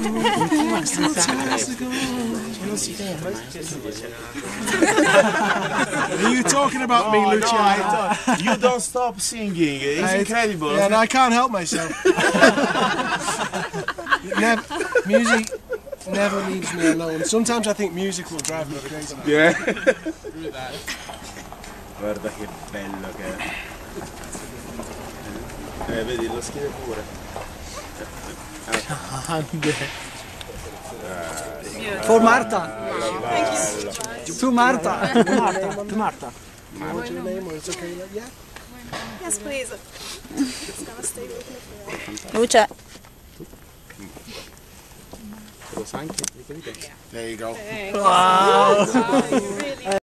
Are you talking about me, Luciano? No, you don't stop singing. It's incredible. Yeah, and I can't help myself. Music never leaves me alone. Sometimes I think music will drive me crazy. Yeah. Guarda che bello che è. Vedi, lo scrive pure. For Marta. To Marta. To Marta. What's your name? Or it's okay like yeah? Yes, please. It's gonna stay with me forever. Luce. Lo sa anche? There you go. Wow.